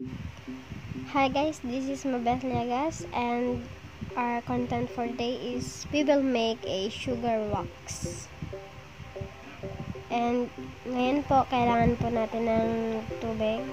Hi guys, this is Mabeth Liagas and our content for today is we will make a sugar wax. And ngayon po, kailangan po natin ng tubig.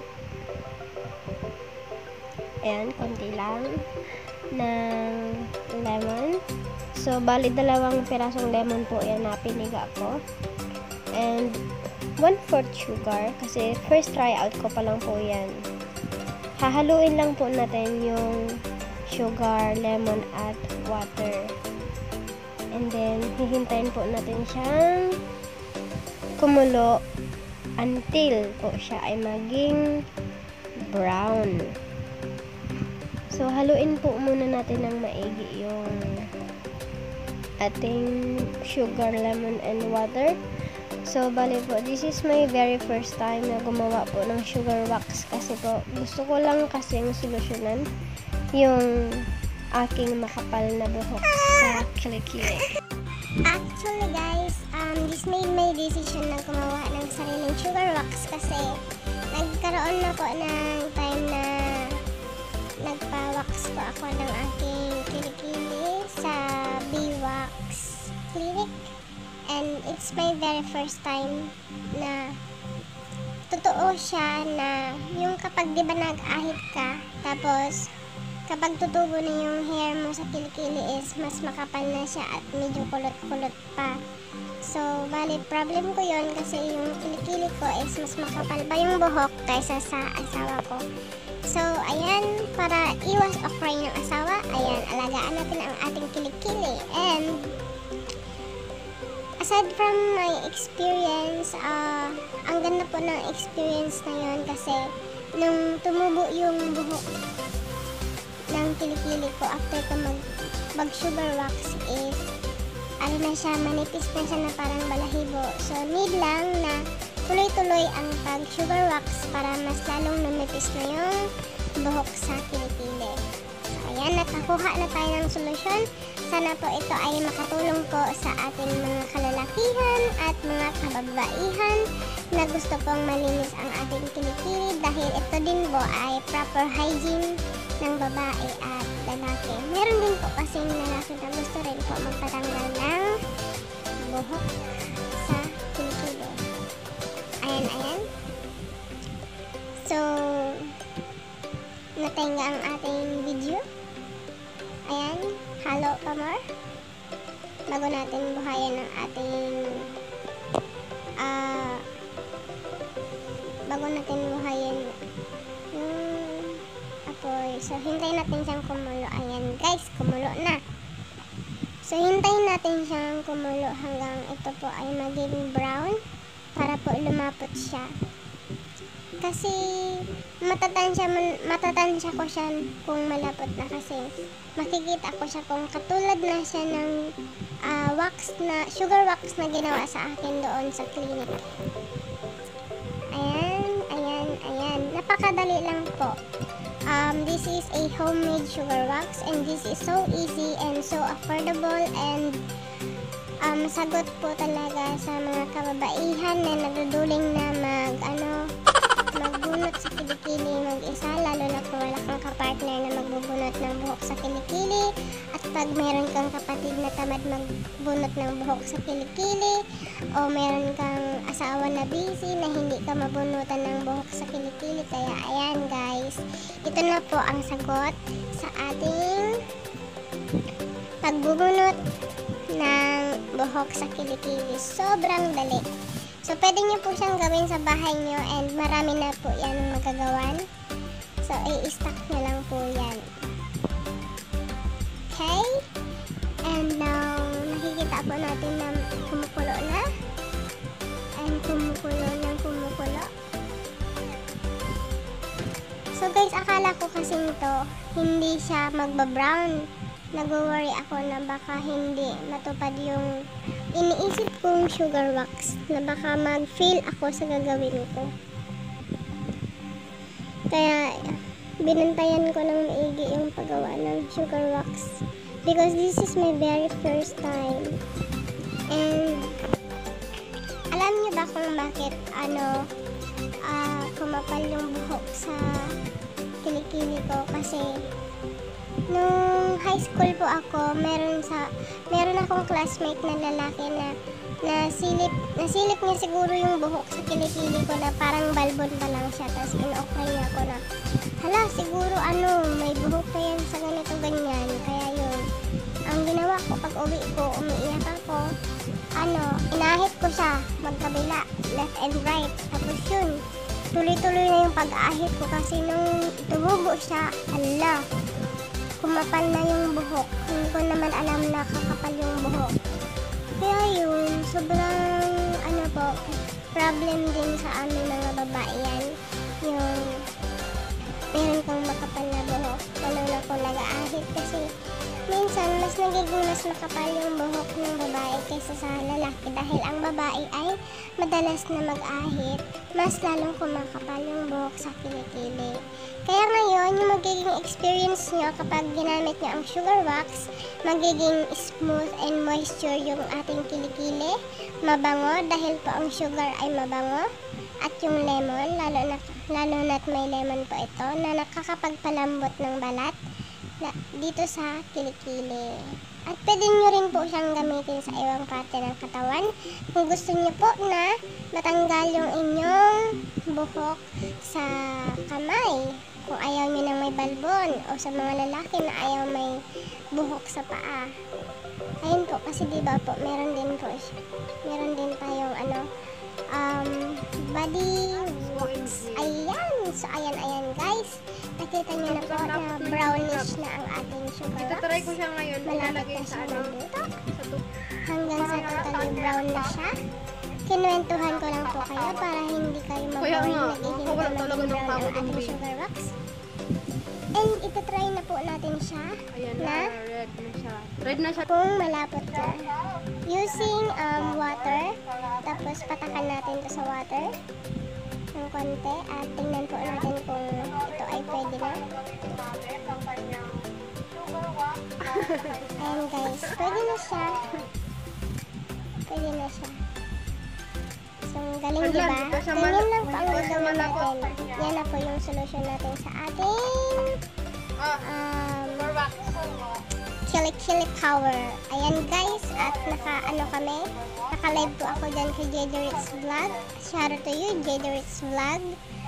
Ayan, konti lang. Ng lemon. So, bali dalawang pirasong lemon po yan na piniga ko. And 1/4 sugar kasi first try out ko pa lang po yan. Hahaluin lang po natin yung sugar, lemon, at water. And then, hihintayin po natin siyang kumulo until po siya ay maging brown. So, haluin po muna natin ng maigi yung ating sugar, lemon, and water. So, bali po, this is my very first time na gumawa po ng sugar wax kasi po, gusto ko lang kasing solusyonan yung aking makapal na buhok sa kilikili. Actually guys, this made my decision na gumawa ng sariling sugar wax kasi nagkaroon na po ng time na nagpa-wax po ako ng aking kilikili sa B-Wax Clinic. And it's my very first time na totoo siya na yung kapag di ba nag-ahit ka, tapos kapag tutubo na yung hair mo sa kilikili is mas makapal na siya at medyo kulot-kulot pa. So, bali, problem ko yon kasi yung kilikili ko is mas makapal pa yung buhok kaysa sa asawa ko. So, ayan, para iwas okray ng asawa, ayan, alagaan natin ang ating kilikili. And aside from my experience, ang ganda po ng experience na yun kasi nung tumubo yung buhok ng kilikili ko after ko mag sugar wax is ano na siya, manipis na siya na parang balahibo. So need lang na tuloy-tuloy ang pag sugar wax para mas lalong numipis na yung buhok sa kilikili. So ayan, nakakuha na tayo ng solusyon. Sana po ito ay makatulong po sa ating mga kalalakihan at mga kababaihan na gusto pong malinis ang ating kilikili dahil ito din po ay proper hygiene ng babae at lalaki. Meron din po kasing lalaki na gusto rin po magpatanggal ng buhok sa kilikili. Ayan, ayan. So, natenga ang ating video. Ayan, halo pa more. Bago natin buhayan ng ating yung apoy. So, hintayin natin siyang kumulo. Ayan, guys, kumulo na. So, hintayin natin siyang kumulo hanggang ito po ay maging brown para po lumapot siya. Kasi matatansya ko siya kung malapot na kasi makikita ko siya kung katulad na siya ng sugar wax na ginawa sa akin doon sa clinic. Ayan, ayan, ayan. Napakadali lang po. This is a homemade sugar wax and this is so easy and so affordable and sagot po talaga sa mga kababaihan na naduduling na magbunot sa kilikili mag-isa, lalo na kung wala kang kapartner na magbubunot ng buhok sa kilikili, at pag meron kang kapatid na tamad magbunot ng buhok sa kilikili o meron kang asawa na busy na hindi ka mabunutan ng buhok sa kilikili. Kaya ayan guys, ito na po ang sagot sa ating pagbubunot ng buhok sa kilikili. Sobrang dali. So, pwede nyo po siyang gawin sa bahay nyo and marami na po yan magagawan. So, i-stack nyo lang po yan. Okay? And now, nakikita po natin na kumukulo na. And kumukulo ng kumukulo. So, guys, akala ko kasing ito, hindi siya magba-brown. Nag-worry ako na baka hindi matupad yung iniisip kong sugar wax, na baka mag-fail ako sa gagawin ko. Kaya binantayan ko ng maigi yung paggawa ng sugar wax because this is my very first time. And alam niyo ba kung bakit kumapal yung buhok sa kilikili ko kasi nung high school po ako, meron akong classmate na lalaki na nasilip niya siguro yung buhok sa kilikili ko na parang balbon pa lang siya. Tapos in-okay niya ako na, hala, siguro may buhok pa yan sa ganito ganyan. Kaya yun, ang ginawa ko pag uwi ko, umiiyak ako, inahit ko siya magkabila, left and right. Tapos yun, tuloy-tuloy na yung pag-ahit ko kasi nung tumubo siya, ala, kumapal na yung buhok. Hindi ko naman alam na kakapal yung buhok. Kaya yun, sobrang problem din sa amin mga babae yan. Yung meron kang makapal na buhok. Lalo na kung nag-aahit kasi minsan mas nagiging mas makapal yung buhok ng babae kaysa sa lalaki dahil ang babae ay madalas na mag-ahit, mas lalong kumakapal yung buhok sa kilikili. Kaya ngayon, yung magiging experience nyo kapag ginamit nyo ang sugar wax, magiging smooth and moisture yung ating kilikili, mabango dahil po ang sugar ay mabango, at yung lemon, lalo na't may lemon po ito, na nakakapagpalambot ng balat dito sa kilikili. At pwede nyo rin po siyang gamitin sa ibang parte ng katawan. Kung gusto nyo po na matanggal yung inyong buhok sa kamay, kung ayaw nyo na may balbon, o sa mga lalaki na ayaw may buhok sa paa. Ayun po, kasi diba po, meron din tayong body wax. Ayan! So, ayan guys. Nakita nyo na po na brownish na ang ating sugar wax. Try ko siya ngayon. Malapit na siya magluto. Hanggang sa totally brown na siya. Kinwentuhan ko lang po kayo para hindi kayo mag-boring naghihintay maging brown ang ating sugar wax. And itatry na po natin siya. Ayan na, red na siya. Red na siya. Kung malapot na. Using water. Tapos patakan natin to sa water ng konti. At tingnan po natin kung ito ay pwede na. Ayan guys, pwede na siya. Pwede na siya. So, galing diba? Ganyan lang po ang gagawin natin. Yan na po yung solution natin sa ating kilikili power. Ayan guys, at naka-live po ako dyan kay Jederitz Vlog. Shout out to you, Jederitz Vlog.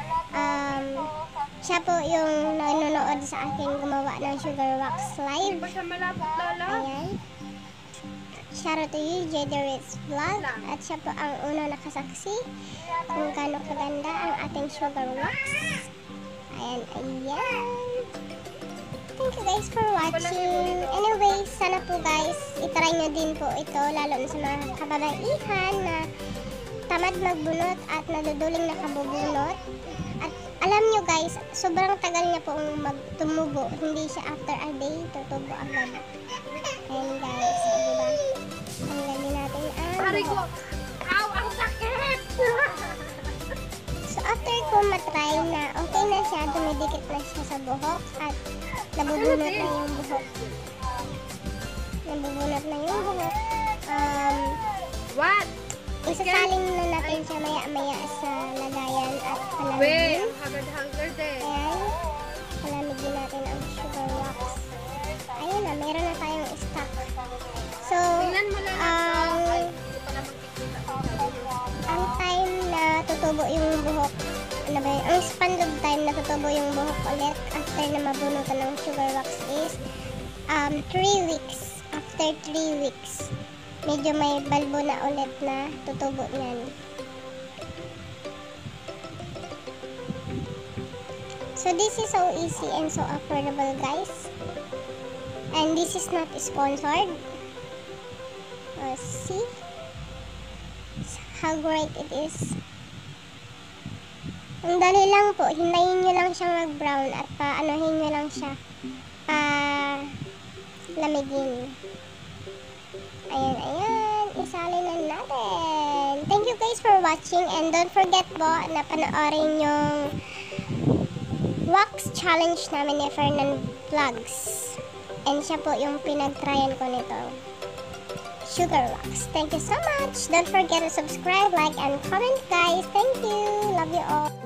Siya po yung nanonood sa akin gumawa ng sugar wax live. Ayan. Shout out to you, Jederitz Vlog. At siya po ang unang nakasaksi kung gaano kaganda ang ating sugar wax. Ayan. Thank you guys for watching. Anyway, sana po guys, itry nyo din po ito, lalo na sa mga kababaihan na tamad magbunot at naduduling nakabubunot. At alam nyo guys, sobrang tagal niya pong tumubo. Hindi siya after a day, tutubo agad. Ayan guys, diba? Tanggalin natin ang buhok. Ow! Ang sakit! So after ko matry na okay na siya, dumidikit na siya sa buhok at nabubunot na yung buhok. What? Isasalin na natin siya maya-maya sa lagayan at palamigin. Hagad-hagad eh. Ayan. Palamigin natin ang sugar wax. Ayun na, meron na tayong stock. So, Tingnan mo lang ang time na tutubo yung buhok, ang span of time na tutubo yung buhok ulit after na mabunutan ng sugar wax is 3 weeks. After 3 weeks, medyo may balbo na ulit na tutubo niyan. So this is so easy and so affordable guys. And this is not sponsored. See how great it is. Ang dali lang po, hintayin nyo lang siyang mag-brown at paanohin nyo lang siya, lamigin. Ayan, isalin na natin. Thank you guys for watching and don't forget po na panoorin yung wax challenge namin ni Fernan Vlogs. And siya po yung pinag-tryan ko nito. Sugar wax. Thank you so much. Don't forget to subscribe, like, and comment guys. Thank you. Love you all.